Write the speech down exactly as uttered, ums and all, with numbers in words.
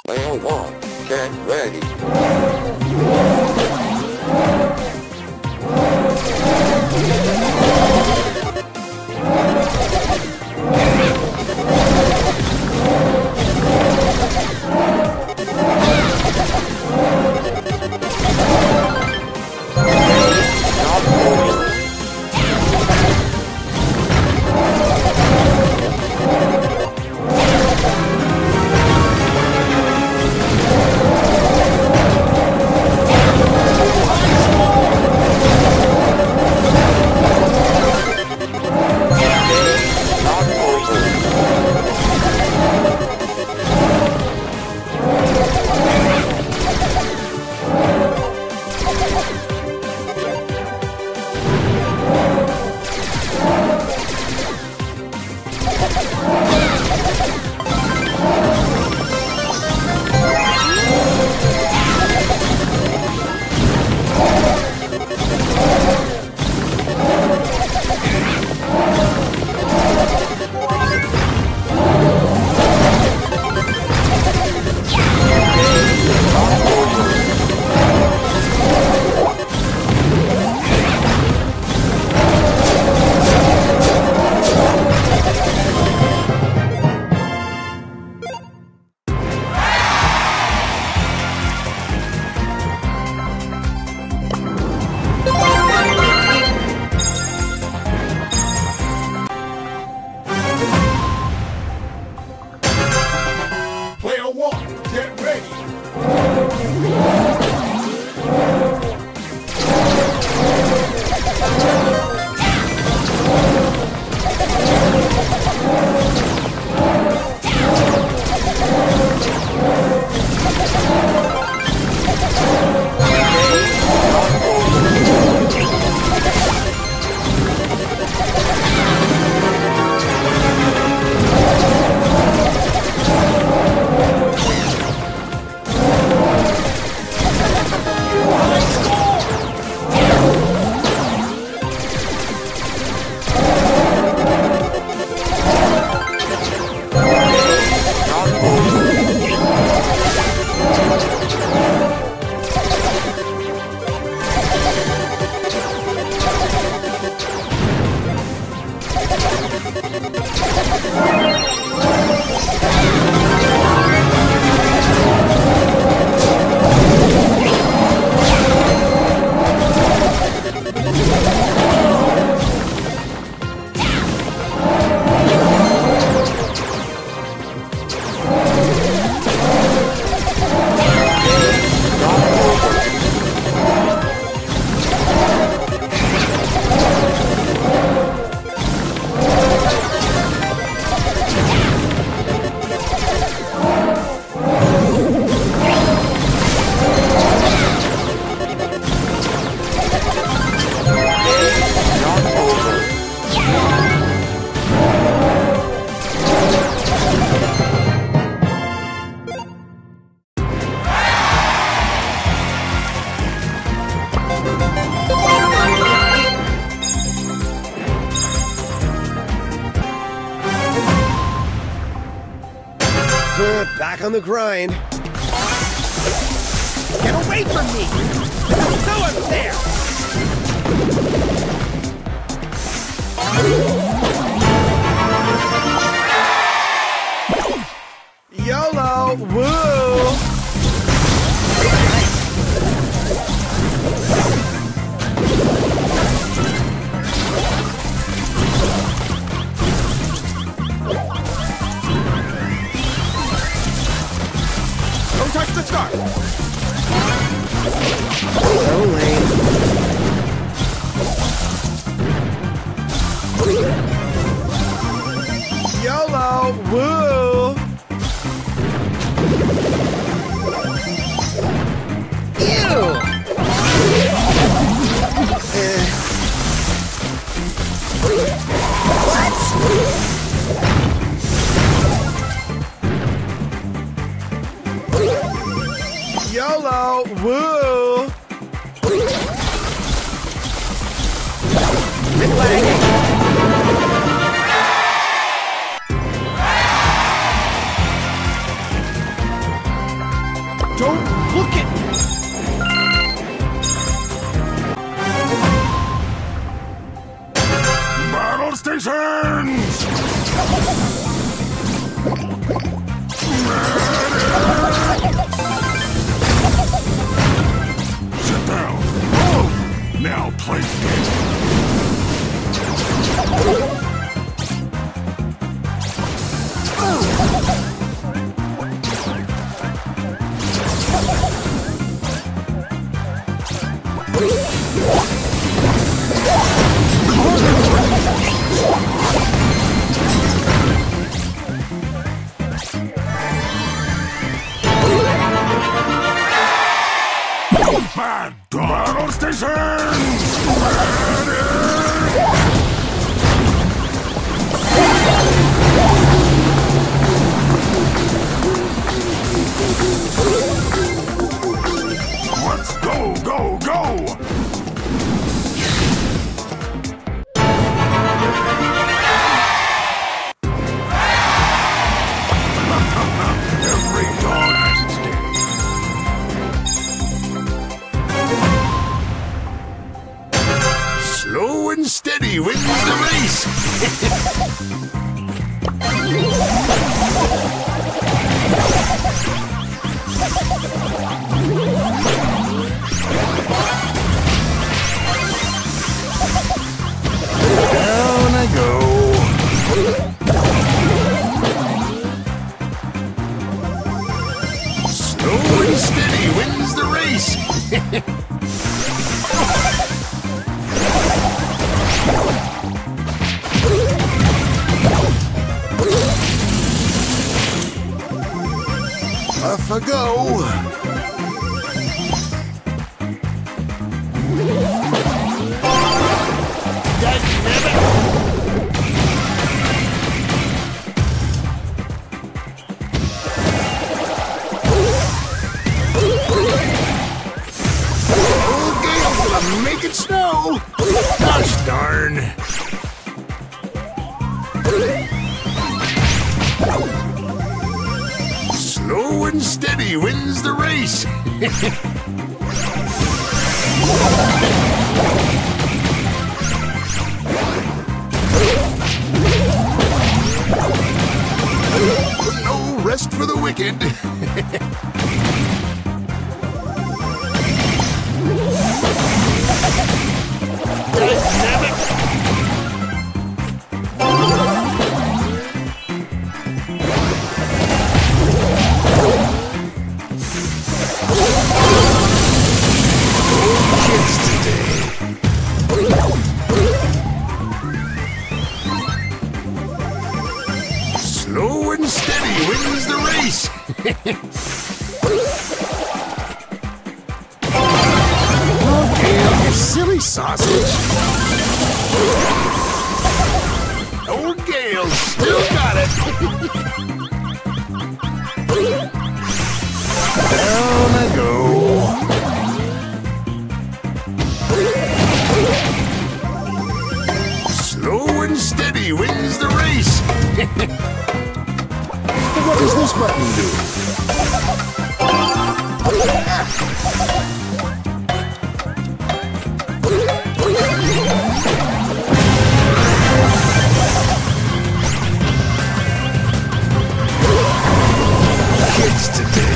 Player one, get ready. Back on the grind. Get away from me! This is so unfair! YOLO! Woo! Don't touch the scarf! So lame. YOLO! Woo! Ew! Eh. What? YOLO! Woo! Quit lagging! Don't look at me! Battle stations! Sit down. Oh, now play game. Bad dog. Battle stations! Let's go, go, go! Every dog has its day. Slow and steady wins the race. Down I go. Slow and steady wins the race. Off I go. Okay, make it snow. Gosh darn. Slow and steady wins the race. No rest for the wicked. Kids today. Slow and steady wins the race. Okay, you silly sausage. Old Gale still got it. Down I go. Slow and steady wins the race. What does this button do? Kids today.